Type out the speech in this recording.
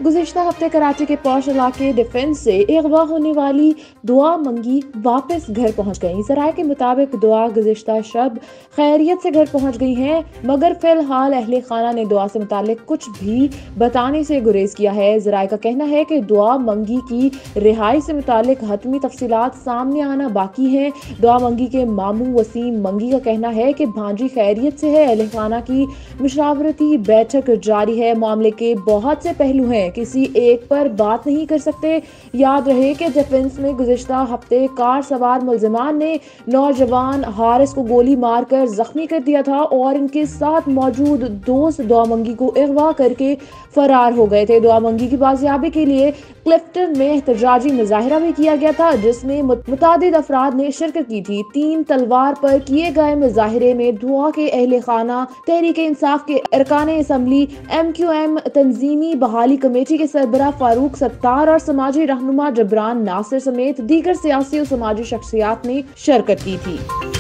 गुज़िश्ता हफ्ते कराची के पौश इलाके डिफेंस से अगवा होने वाली दुआ मंगी वापस घर पहुंच गई। ज़राए के मुताबिक दुआ गुज़िश्ता शब खैरियत से घर पहुंच गई हैं, मगर फिलहाल अहले खाना ने दुआ से मुतालिक कुछ भी बताने से गुरेज किया है। ज़राए का कहना है कि दुआ मंगी की रिहाई से मुतालिक हतमी तफसीलात सामने आना बाकी है। दुआ मंगी के मामू वसीम मंगी का कहना है कि भांजी खैरियत से है। अहले खाना की मुशावरती बैठक जारी है। मामले के बहुत से पहलू हैं, किसी एक पर बात नहीं कर सकते। याद रहे कि डिफेंस में गुज़िश्ता हफ्ते कार सवार मुल्जिमान ने नौजवान हारिस को गोली मारकर जख्मी कर दिया था और इनके साथ मौजूद दोस्त दुआ मंगी को अगवा करके फरार हो गए थे। दुआ मंगी की बाजियाबी के लिए क्लिफ्टन में एहतजाजी मुजाहिरा भी किया गया था, जिसमें मुतादिद अफराद ने शिरकत की थी। 3 तलवार पर किए गए मुजाहिरे में दुआ के अहले खाना, तहरीक इंसाफ के अरकान असम्बली, MQM तंजीमी बहाली कमेटी के सरबराह फारूक सत्तार और समाजी रहनुमा जबरान नासिर समेत दीगर सियासी और समाजी शख्सियात ने शिरकत की थी।